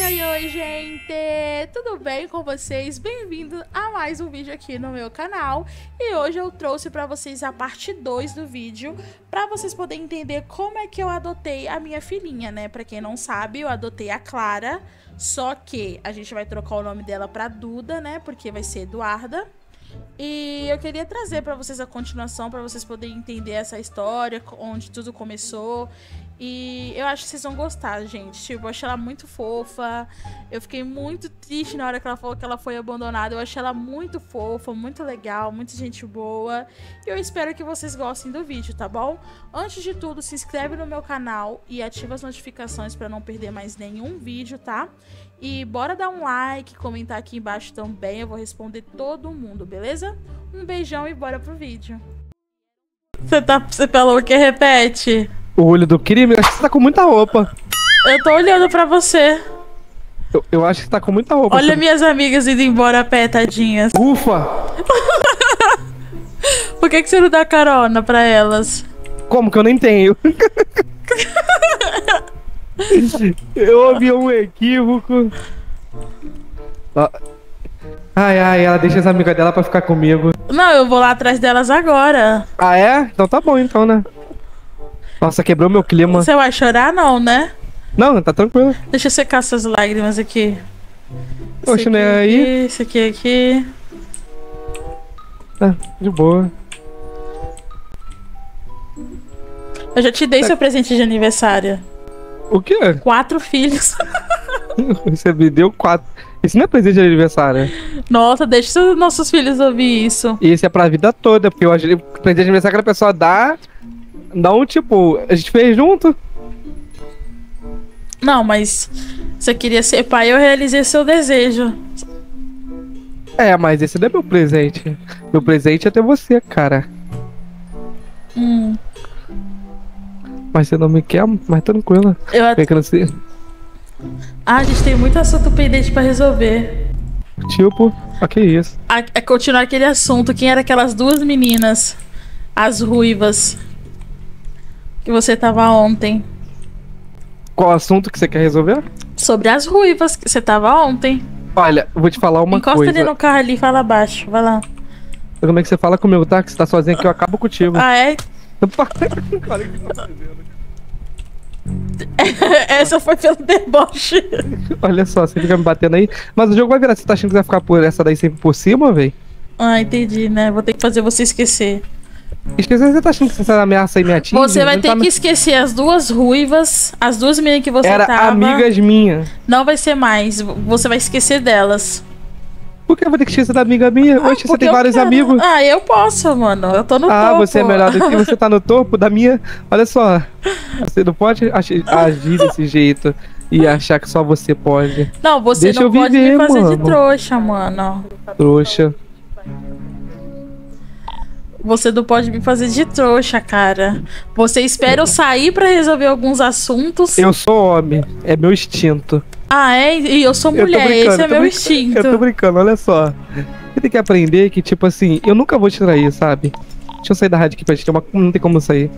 Oi, gente! Tudo bem com vocês? Bem-vindo a mais um vídeo aqui no meu canal. E hoje eu trouxe pra vocês a parte 2 do vídeo, pra vocês poderem entender como é que eu adotei a minha filhinha, né? Pra quem não sabe, eu adotei a Clara, só que a gente vai trocar o nome dela pra Duda, né? Porque vai ser Eduarda. E eu queria trazer pra vocês a continuação, pra vocês poderem entender essa história, onde tudo começou. E eu acho que vocês vão gostar, gente. Tipo, eu achei ela muito fofa. Eu fiquei muito triste na hora que ela falou que ela foi abandonada. Eu achei ela muito fofa, muito legal, muita gente boa. E eu espero que vocês gostem do vídeo, tá bom? Antes de tudo, se inscreve no meu canal e ativa as notificações pra não perder mais nenhum vídeo, tá? E bora dar um like, comentar aqui embaixo também. Eu vou responder todo mundo, beleza? Um beijão e bora pro vídeo. Você falou o que? Repete. O olho do crime? Eu acho que você tá com muita roupa. Eu tô olhando pra você. Eu acho que você tá com muita roupa. Olha minhas amigas indo embora a pé, tadinhas. Ufa! Por que você não dá carona pra elas? Como que eu nem tenho? Eu ouvi um equívoco. Ai, ela deixa as amigas dela pra ficar comigo. Não, eu vou lá atrás delas agora. Ah, é? Então tá bom, então, né? Nossa, quebrou meu clima. Você vai chorar, não, né? Não, tá tranquilo. Deixa eu secar essas lágrimas aqui. Oxe, né? Aí. Esse aqui. Ah, de boa. Eu já te dei seu presente de aniversário. O quê? 4 filhos. Você me deu 4. Isso não é presente de aniversário. Nossa, deixa os nossos filhos ouvir isso. E esse é pra vida toda, porque eu acho que o presente de aniversário que a pessoa dá. Não, tipo, a gente fez junto. Não, mas você queria ser pai, eu realizei seu desejo. É, mas esse não é meu presente. Meu presente é ter você, cara. Mas você não me quer, mas tranquila. Que não sei. Ah, a gente tem muito assunto pendente pra resolver. Tipo, que isso? É continuar aquele assunto. Quem eram aquelas duas meninas? As ruivas. Que você tava ontem. Qual assunto que você quer resolver? Sobre as ruivas que você tava ontem. Olha, eu vou te falar uma coisa. Encosta ali no carro ali e fala baixo. Vai lá. Como é que você fala comigo, tá? Que você tá sozinho aqui, eu acabo contigo. Ah, é? Essa foi pelo deboche. Olha só, você fica me batendo aí. Mas o jogo vai virar. Você tá achando que você vai ficar por essa daí sempre por cima, véi? Ah, entendi, né? Vou ter que fazer você esquecer. Esquecer, você tá achando que você ameaça e me atinge? Você vai ter que esquecer as duas ruivas, as duas meninas que você tava. Amigas minhas. Não vai ser mais. Você vai esquecer delas. Por que eu vou ter que esquecer da amiga minha? Oxe, você tem vários amigos. Ah, eu posso, mano. Eu tô no topo. Ah, você é melhor do que você tá no topo da minha. Olha só. Você não pode agir desse jeito e achar que só você pode. Não, você Deixa não eu pode viver, me fazer mano. de trouxa, mano. Trouxa. Você não pode me fazer de trouxa, cara. Você espera eu sair pra resolver alguns assuntos. Eu sou homem. É meu instinto. Ah, é? E eu sou mulher. Esse é meu instinto. Eu tô brincando, olha só. Você tem que aprender que, tipo assim, eu nunca vou te trair, sabe? Deixa eu sair da rádio aqui pra gente ter uma... Não tem como sair.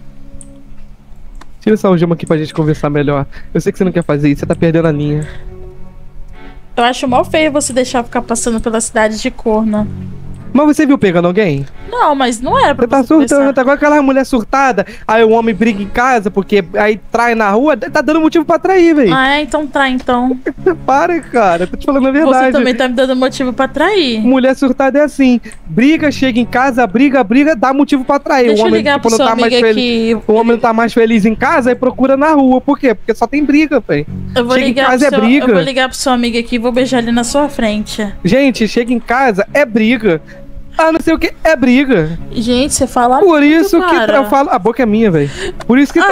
Tira essa algema aqui pra gente conversar melhor. Eu sei que você não quer fazer isso, você tá perdendo a linha. Eu acho mó feio você deixar ficar passando pela cidade de corno. Mas você viu pegando alguém? Não, mas não era pra você tá surtando, tá igual aquela mulher surtada. Aí o homem briga em casa porque aí trai na rua, tá dando motivo pra trair, velho. Ah, é? Então trai, então. Para, cara, tô te falando a verdade. Você também tá me dando motivo pra trair. Mulher surtada é assim, briga, chega em casa, briga, dá motivo pra trair. Deixa o homem, eu ligar pro sua amiga aqui. O homem não tá mais feliz em casa e procura na rua. Por quê? Porque só tem briga, velho. Chega em casa é briga. Eu vou ligar pro sua amiga aqui e vou beijar ele na sua frente. Gente, chega em casa é briga. Ah, não sei o que, é briga. Gente, você fala por isso muito, que eu falo. A boca é minha, velho. Por isso que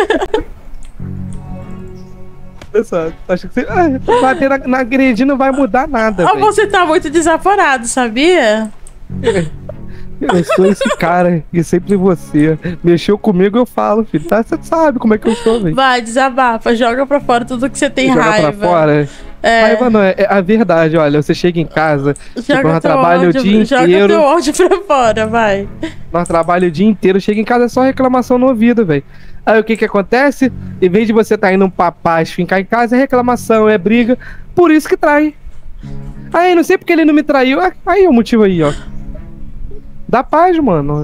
Pessoal, acho que você bater na agredir não vai mudar nada. Ah, você tá muito desaforado, sabia? Eu sou esse cara e sempre você. Mexeu comigo, eu falo, filho. Tá? Você sabe como é que eu sou, velho. Vai, desabafa, joga pra fora tudo que você tem raiva. Joga pra fora? É. Raiva não, é a verdade, olha. Você chega em casa, nós trabalhamos o dia inteiro. Joga teu ódio pra fora, vai. Nós trabalhamos o dia inteiro, chega em casa é só reclamação no ouvido, velho. Aí o que que acontece? Em vez de você tá indo pra paz, ficar em casa, é reclamação, é briga. Por isso que trai. Aí, não sei porque ele não me traiu. Aí é o motivo aí, ó. Dá paz, mano.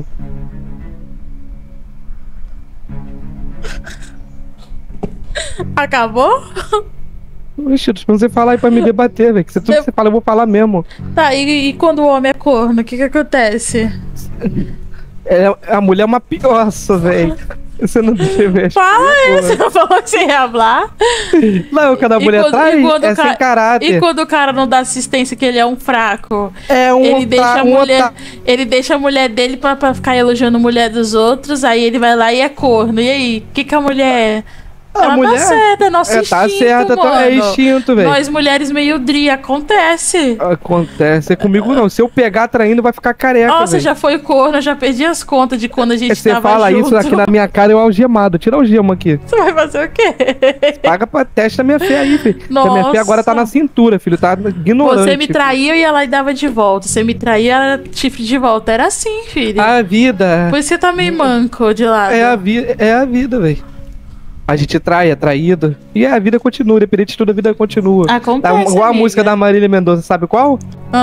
Acabou? Ixi, não sei falar aí pra me debater, velho. Que tudo que você fala, eu vou falar mesmo. Tá, e quando o homem é corno, o que que acontece? A mulher é uma pioça, velho. Você não deve. Fala aí, você não falou que você ia falar? Não, quando a mulher trai, é sem caráter. E quando o cara não dá assistência, que ele é um fraco? É um ele deixa a mulher dele pra ficar elogiando a mulher dos outros, aí ele vai lá e é corno. E aí, o que que a mulher é? Ela mulher tá certa, é nosso instinto, tá certa, mano. É instinto, velho. Nós mulheres meio dri, acontece. Acontece, comigo não. Se eu pegar traindo, vai ficar careca, Nossa, já foi corno, já perdi as contas de quando a gente você tava fala junto. isso aqui na minha cara, eu algemado. Tira o algema aqui. Você vai fazer o quê? Paga pra testa minha fé aí, filho. Nossa. A minha fé agora tá na cintura, filho. Tá ignorante. Você me traía e ia lá e dava de volta. Você me traía, era chifre de volta. Era assim, filho. A vida. Por isso você tá meio manco de lado. É a vida, velho. A gente trai, é traído. E a vida continua, independente de tudo, a vida continua. Acontece, igual a música da Marília Mendonça, sabe qual?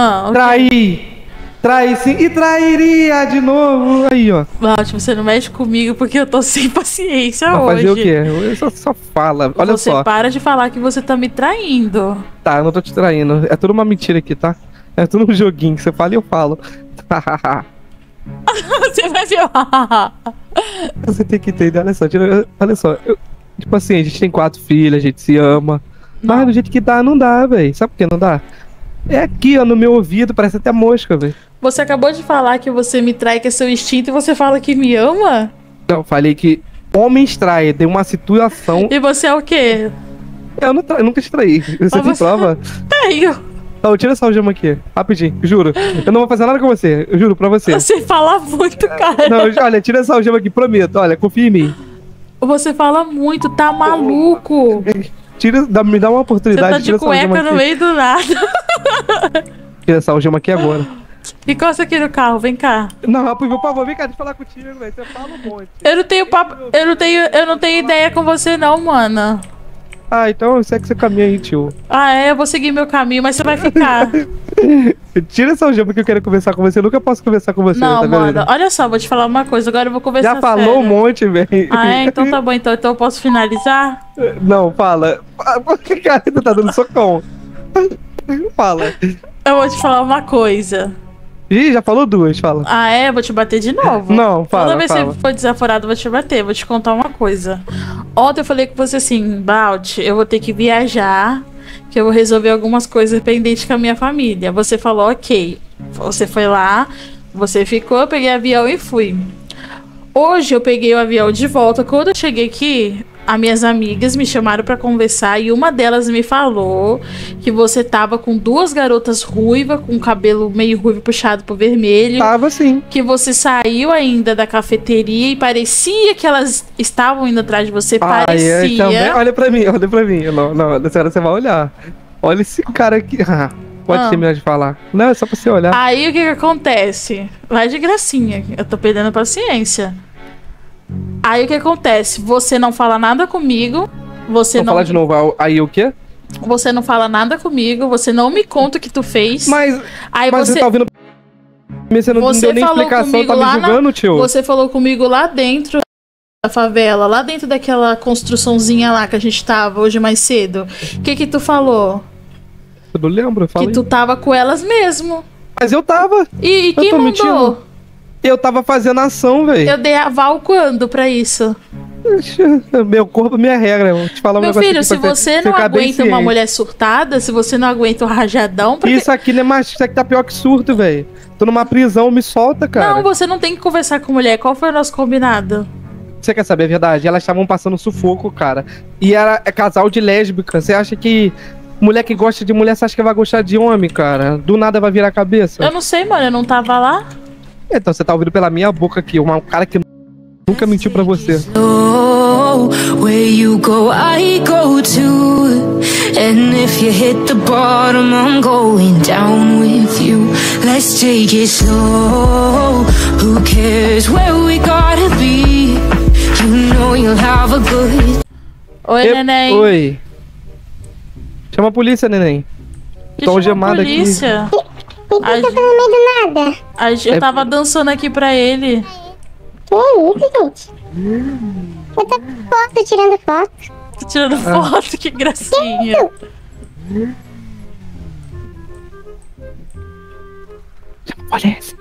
Trai sim e trairia de novo. Aí, ó. Balt, você não mexe comigo porque eu tô sem paciência Vai hoje. fazer o quê? Eu só fala. Olha você só. Você para de falar que você tá me traindo. Tá, eu não tô te traindo. É tudo uma mentira aqui, tá? É tudo um joguinho que você fala e eu falo. Você vai ver. Você tem que entender, olha só. Tipo assim, a gente tem 4 filhos, a gente se ama. Não. Mas do jeito que dá, não dá, velho. Sabe por que não dá? É aqui, ó, no meu ouvido, parece até mosca, velho. Você acabou de falar que você me trai, que é seu instinto, e você fala que me ama? Não, falei que homens traem, tem uma situação. E você é o quê? Eu nunca te traí. Você tem prova? Tenho. Então, tira essa algema aqui, rapidinho, juro. Eu não vou fazer nada com você, eu juro pra você. Você fala muito, cara. Não, olha, tira essa algema aqui, prometo. Olha, confia em mim. Você fala muito, tá maluco. Me dá uma oportunidade. Você tá de cueca no meio do nada. Tira essa algema aqui agora. Encosta aqui no carro, vem cá. Não, por favor, vem cá, deixa eu falar contigo, velho. Você fala um monte. Eu não tenho papo. Eu não tenho ideia com você, não, mano. Ah, então segue seu caminho aí, tio. Ah, é, eu vou seguir meu caminho, mas você vai ficar. Tira essa algema que eu quero conversar com você. Eu nunca posso conversar com você. Não, tá mano, vendo? olha só, vou te falar uma coisa. Agora eu vou conversar. Já falou sério. um monte, velho. Ah, é? Então tá bom, então eu posso finalizar? Não, fala. Cara, tu tá dando socão. Fala. Eu vou te falar uma coisa. Ih, já falou 2, fala. Ah, é? Vou te bater de novo. Não, fala. Toda vez que você for desaforado, eu vou te bater. Vou te contar uma coisa. Ontem eu falei com você assim, Balt, eu vou ter que viajar, que eu vou resolver algumas coisas pendentes com a minha família. Você falou, ok. Você foi lá, você ficou, eu peguei o avião e fui. Hoje eu peguei o avião de volta. Quando eu cheguei aqui, as minhas amigas me chamaram pra conversar e uma delas me falou que você tava com 2 garotas ruivas, com cabelo meio ruivo puxado pro vermelho. Tava sim. Que você saiu ainda da cafeteria e parecia que elas estavam indo atrás de você. Parecia. Também. Olha pra mim. Não, a senhora, você vai olhar. Olha esse cara aqui. Pode terminar de falar. Não, é só pra você olhar. Aí o que acontece? Vai de gracinha. Eu tô perdendo paciência. Aí o que acontece? Você não fala nada comigo. Você Vou não. falar de novo. Aí o quê? Você não fala nada comigo. Você não me conta o que tu fez. Mas você tá ouvindo. Você não deu nem explicação, tá me julgando, tio? Você falou comigo lá dentro da favela, lá dentro daquela construçãozinha lá que a gente tava hoje mais cedo. O que tu falou? Eu não lembro, fala que aí. tu tava com elas mesmo. Mas eu tava. E quem mandou? Mentindo. Eu tava fazendo ação, velho. Eu dei aval quando pra isso? Meu corpo, minha regra. Vou te falar um negócio. Meu filho, se você não aguenta uma mulher surtada, se você não aguenta um rajadão... Isso aqui não é mais... Isso aqui tá pior que surto, velho. Tô numa prisão, me solta, cara. Não, você não tem que conversar com mulher. Qual foi o nosso combinado? Você quer saber a verdade? Elas estavam passando sufoco, cara. E é casal de lésbica. Você acha que... Mulher que gosta de mulher, você acha que vai gostar de homem, cara? Do nada vai virar a cabeça. Eu não sei, mano. Eu não tava lá. Então você tá ouvindo pela minha boca aqui. Um cara que nunca mentiu pra você. Where you go, I go too. And if you hit the bottom, I'm going down with you. Let's take it slow. Who cares where we gotta be? You know you'll have a good. Oi, neném. Oi. Chama a polícia, neném. Que Tô chama a algemado aqui. polícia? Por que tá falando meio do nada? Eu tava dançando aqui pra ele. Que isso, gente? Eu tô com foto, tirando foto. Tô tirando foto, que gracinha. Chama a polícia.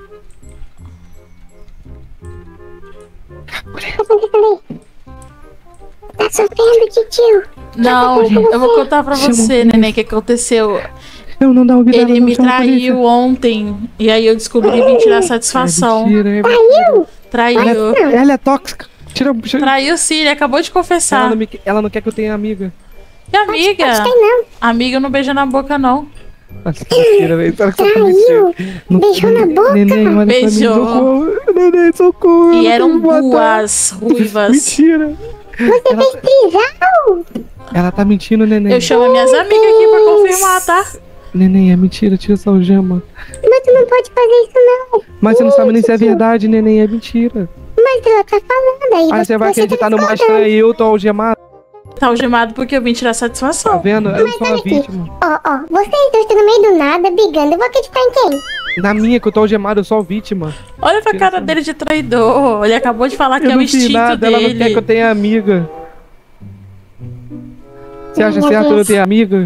O que tá acontecendo aí? Tá sofrendo, titio. Não, eu vou contar pra você, neném, o que aconteceu. Não dá ouvido. Ele me traiu ontem. E aí eu descobri e vim tirar satisfação. Traiu. Ela é tóxica. Tira. Traiu sim, ele acabou de confessar. Ela não quer que eu tenha amiga. Que amiga? Acho que tem não. Amiga não beija na boca, não. Nossa, que mentira, velho. Será que você tá Traiu. mentindo? Beijou na boca. Neném, olha Beijou. pra mim, socorro. Neném, socorro. E ela eram quer me matar. duas ruivas. Mentira. Você fez prisão. Ela tá mentindo, neném. Eu chamo minhas amigas aqui pra confirmar, tá? Neném, é mentira, tira essa algema. Mas tu não pode fazer isso, não. Mas você não sabe nem se é Titio. verdade, neném, é mentira. Mas ela tá falando aí. Aí você vai acreditar tá no macho discordando. e eu tô algemado. Tá algemado porque eu vim tirar Tá satisfação. vendo? Eu sou a olha aqui. vítima. Ó, vocês dois estão no meio do nada, brigando. Eu vou acreditar em quem? Na minha, que eu tô algemado, eu sou a vítima. Olha pra cara dele de traidor. Ele acabou de falar que Eu é o não fiz instinto nada, ela não quer que eu dele. tenha amiga. Você acha Meu certo eu Deus. ter amiga?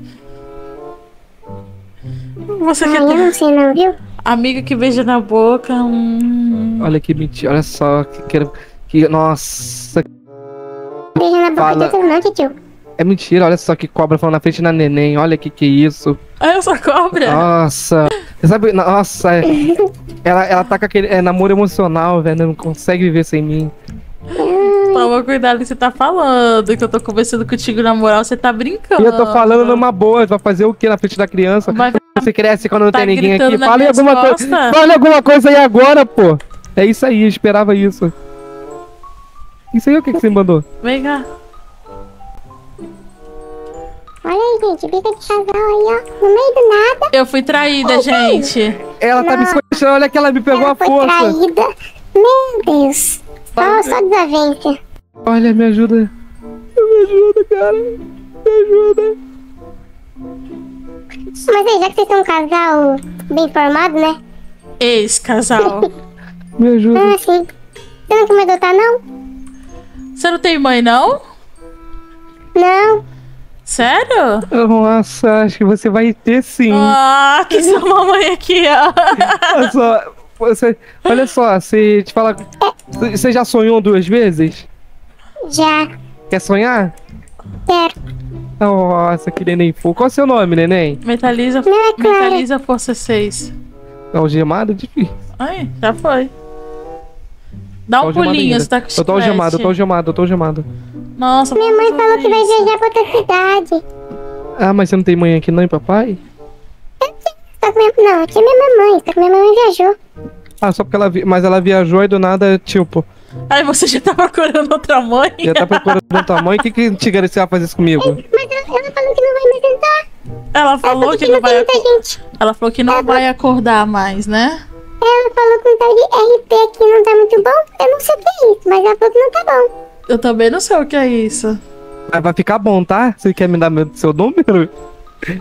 Você Ai, quer eu ter não sei não, viu? amiga que beija na boca? Olha que mentira, olha só. Nossa, Beijo na boca Fala. de tudo não, titio. é mentira, olha só que cobra falando na frente da neném. Olha que é isso. Ah, eu sou cobra? Nossa. Você sabe, nossa. Ela tá com aquele namoro emocional, velho. Não consegue viver sem mim. Toma cuidado com o que você tá falando. Que eu tô conversando contigo na moral, você tá brincando. E eu tô falando numa boa, vai fazer o que na frente da criança? Vai Você cresce quando não Tá tem ninguém gritando aqui. nas Fale minhas alguma coisa. costas? Fale alguma coisa aí agora, pô. É isso aí, eu esperava isso. Isso aí, o que você mandou? Vem cá. Olha aí, gente, briga de casal aí, ó. No meio do nada. Eu fui traída, gente. Ela tá me escutando, olha que ela me pegou Ela a foi força. traída. Meu Deus. Só desavença. Olha, me ajuda. Me ajuda, cara. Me ajuda. Mas aí, já que vocês são um casal bem formado, né? Ex-casal. Me ajuda. Ah, sim. Você não quer me adotar, não? Você não tem mãe, não? Não. Sério? Nossa, acho que você vai ter sim. Ah, que sua mamãe aqui, ó. Olha só, olha só, se te falar. Você já sonhou 2 vezes? Já. Quer sonhar? Quero. Nossa, que neném fofo. Qual é o seu nome, neném? Mentaliza, Não é Clara. mentaliza Força 6. Algemado? Difícil. Ai, já foi. Dá um Algemado pulinho, ainda. você tá com Eu tô algemado, eu tô chiclete. algemado, eu tô algemado. Nossa, Minha vamos mãe falou fazer que vai isso. viajar pra outra cidade. Ah, mas você não tem mãe aqui não e papai? Só que não, aqui é minha mamãe. Só que minha mamãe viajou. Ah, só porque mas ela viajou e do nada, tipo, Aí você já tá procurando outra mãe? já tá procurando tua mãe. O que te garante que você vai fazer isso comigo? Mas ela falou que não vai me tentar. Ela falou que Porque não não tem vai. muita gente. Ela falou que não vai acordar mais, né? Ela falou que um tal de RP aqui não tá muito bom. Eu não sei o que é isso, mas ela falou que não tá bom. Eu também não sei o que é isso. Mas vai ficar bom, tá? Você quer me dar seu número? Deixa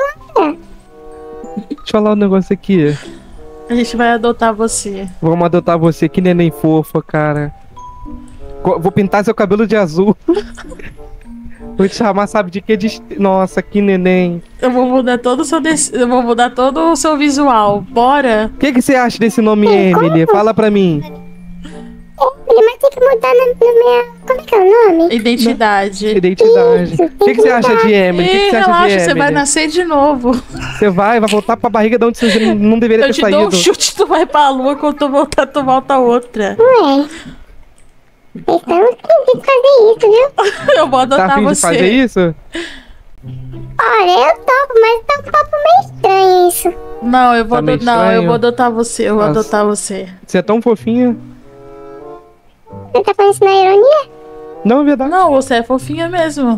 eu falar um negócio aqui. A gente vai adotar você. Vamos adotar você, que neném fofa, cara. Vou pintar seu cabelo de azul. Vou te chamar, sabe de quê? Nossa, que neném. Eu vou mudar todo o seu eu vou mudar todo o seu visual. Bora? O que você acha desse nome, Emily? Fala pra mim. Ele vai ter que mudar no meu... Como é que é o nome? Identidade. Identidade. O que você acha de Emily? O que Ih, você acha de relaxa, Emily? você vai nascer de novo. Você vai voltar pra barriga de onde você não deveria Eu ter te dou um saído. chute, tu vai pra lua, quando tu voltar, tu volta outra. Ué. Vocês estão esquisitos fazer isso, viu? Eu vou Tá adotar afim de você. fazer isso? Olha, eu topo, mas tá um papo meio estranho isso. Não, eu vou Tá meio não, eu estranho? vou adotar você, eu vou Nossa. adotar você. Você é tão fofinha. Você tá falando isso na ironia? Não, é verdade. Não, você é fofinha mesmo.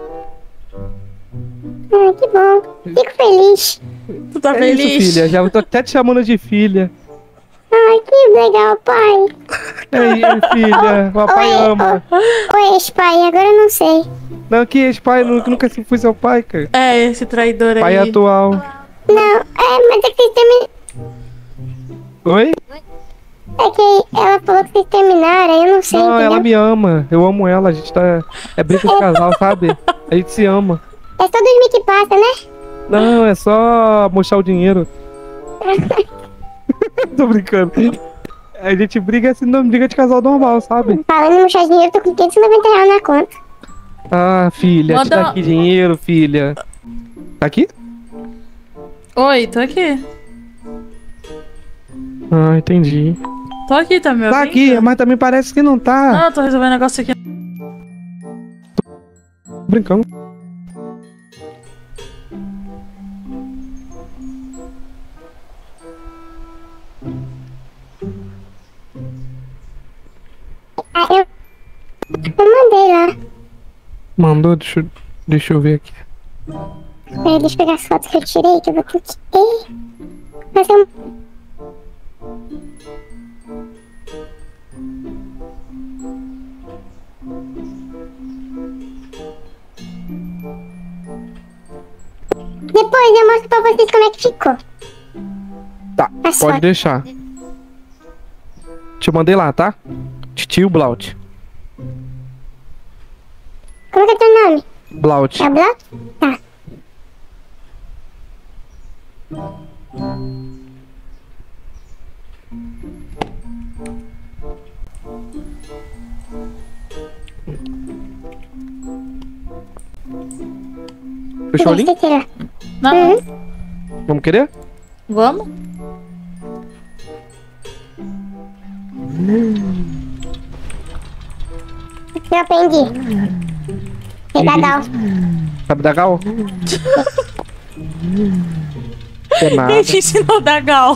Ah, que bom. Fico feliz. Tu tá É feliz? isso, filha. Já tô até te chamando de filha. Ai, Ai, que legal, pai. Ei, filha, papai ama. Oi, ex-pai, agora eu não sei. Não, que ex-pai, nunca fui seu pai, cara. É, esse traidor Pai aí. atual. Não, mas é que vocês terminaram. Oi? É que ela falou que vocês terminaram, eu não sei, Não, entendeu? ela me ama. Eu amo ela, a gente tá... É briga de casal, sabe? A gente se ama. É só 2000 que passa, né? Não, é só mostrar o dinheiro. Tô brincando. A gente briga assim, não briga de casal normal, sabe? Falando em murchar dinheiro, tô com 590 reais na conta. Ah, filha, te Manda- dá aqui dinheiro, filha. Tá aqui? Oi, tô aqui. Ah, entendi. Tô aqui, tá me Tá ouvindo? aqui, mas também parece que não tá. Não, eu tô resolvendo um negócio aqui. Brincando. Ah, eu mandei lá. Mandou, deixa eu ver aqui. Peraí, deixa eu pegar as fotos que eu tirei, que eu vou ter que... fazer um... Depois eu mostro pra vocês como é que ficou. Tá, As pode fotos. deixar. Te mandei lá, tá? Titio Blaut. Como que é teu nome? Blaut. É Blau? Tá. Fechou o link? Deixa eu tirar. Não, Vamos querer? vamos? Eu aprendi. Legal. Sabe da Gal? É nada. Quem te ensinou a dar gal?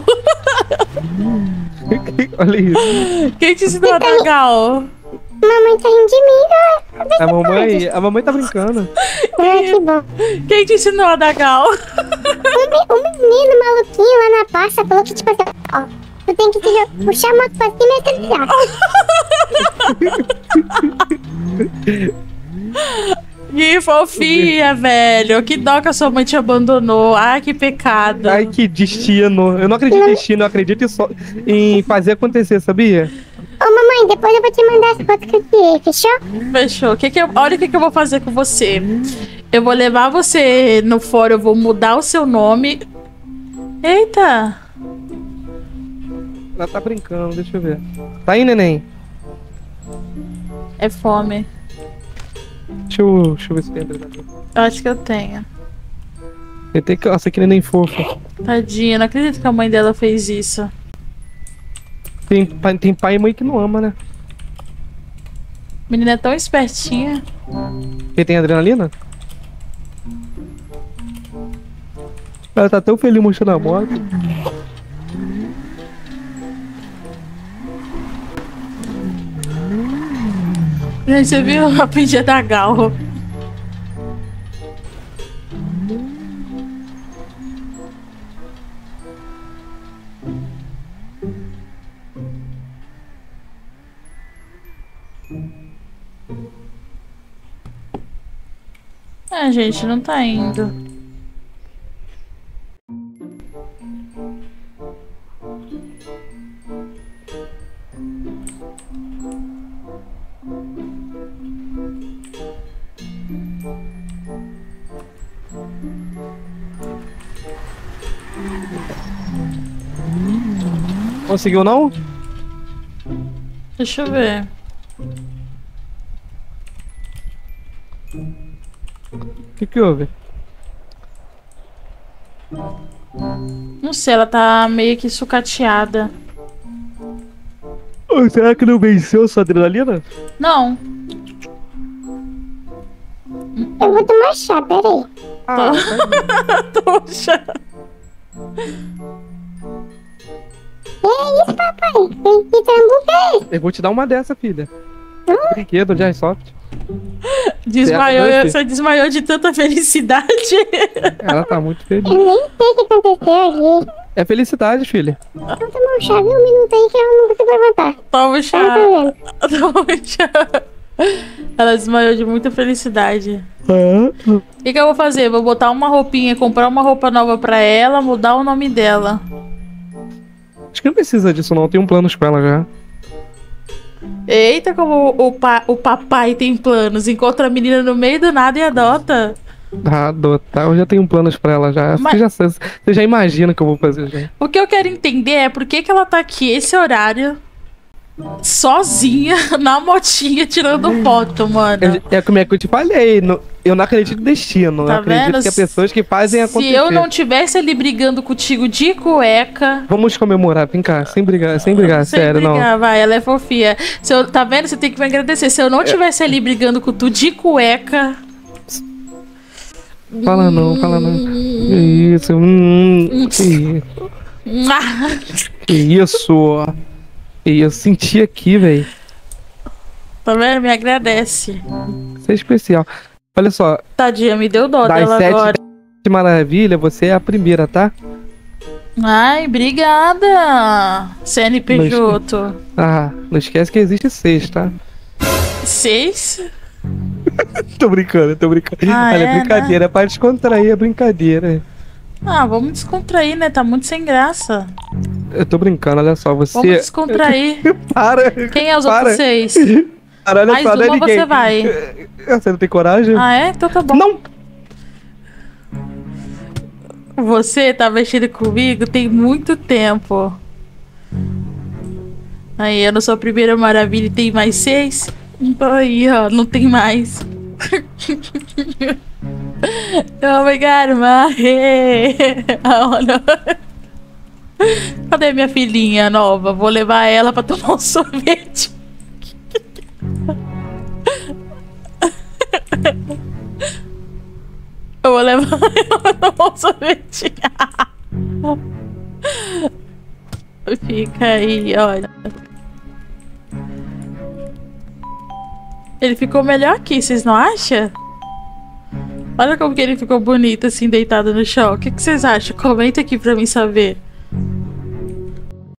Olha isso. Quem te ensinou a dar gal? Mamãe tá rindo de mim. A mamãe tá brincando. Ah, que bom. Quem te ensinou a dar gal? O menino maluquinho lá na pasta falou que, tipo assim, ó, tu tem que puxar a moto pra cima e acelerar. Que fofinha, velho. Que dó que a sua mãe te abandonou. Ai, que pecado. Ai, que destino. Eu não acredito em destino, eu acredito em fazer acontecer, sabia? Ô, mamãe, depois eu vou te mandar as fotos que eu tirei, fechou? Fechou. Olha o que eu vou fazer com você. Eu vou levar você no fórum, eu vou mudar o seu nome. Eita. Ela tá brincando, deixa eu ver. Tá aí, neném? É fome. Deixa eu ver se tem adrenalina. Eu acho que eu tenho. Nossa, que neném fofa. Tadinha, não acredito que a mãe dela fez isso. Tem pai e mãe que não ama, né? A menina é tão espertinha. Ele tem adrenalina? Ela tá tão feliz mostrando a moto. Gente, você viu? Aprendi a dar gal. Ah, gente, não tá indo. Conseguiu não? Deixa eu ver. O que houve? Não sei, ela tá meio que sucateada. Será que não venceu sua adrenalina? Não. Eu vou tomar chá, peraí. Ah, Poxa. É isso, papai. Que trambuco é esse? eu vou te dar uma dessa, filha. Brinquedo de Airsoft. Desmaiou, Certo, você desmaiou de tanta felicidade. Ela tá muito feliz. Eu nem sei o que aconteceu aqui. É felicidade, filha. Então toma um chá, viu? Um minuto aí que eu não consigo levantar. Toma o Eu chá. tô vendo. Toma o chá. Ela desmaiou de muita felicidade. O que eu vou fazer? Vou botar uma roupinha, comprar uma roupa nova pra ela, mudar o nome dela. Acho que não precisa disso, não. Tem um plano com ela já. Eita, como o papai tem planos. Encontra a menina no meio do nada e adota. Adotar, eu já tenho planos pra ela já. Mas- Você já imagina o que eu vou fazer já. O que eu quero entender é por que ela tá aqui esse horário, sozinha, na motinha, tirando foto, mano. É como é que eu te falei. Eu não acredito no destino. Tá eu acredito vendo? que é pessoas que fazem Se acontecer. eu não tivesse ali brigando contigo de cueca. Vamos comemorar, vem cá, sem brigar, sério, Sem não. brigar, vai, ela é fofinha. Tá vendo? Você tem que me agradecer. Se eu não tivesse ali brigando com tu de cueca. Fala não. Que isso, que isso. Que eu senti aqui, velho. Tá vendo? Me agradece. Isso é especial. Olha só, Tadinha, me deu dó das dela 7 agora. maravilhas, você é a primeira, tá? Ai, obrigada. CNPJ. Ah, não esquece que existe 6, tá? 6? Tô brincando. Ah, Olha, é, brincadeira, é pra descontrair, é brincadeira. Ah, vamos descontrair, né? Tá muito sem graça. Eu tô brincando, olha só, você... Vamos descontrair. Para! Quem é os para. outros 6? Para, olha Mais só, não é uma ninguém. você vai. Você não tem coragem? Ah, é? Então tá bom. Não! Você tá mexendo comigo tem muito tempo. Aí, eu não sou a primeira maravilha e tem mais 6? Aí, ó, não tem mais. Oh my god, Cadê minha filhinha nova? Vou levar ela pra tomar um sorvete. Eu vou levar ela pra tomar um sorvete. Fica aí, olha. Ele ficou melhor aqui, vocês não acham? Olha como que ele ficou bonito assim, deitado no chão. O que vocês acham? Comenta aqui pra mim saber.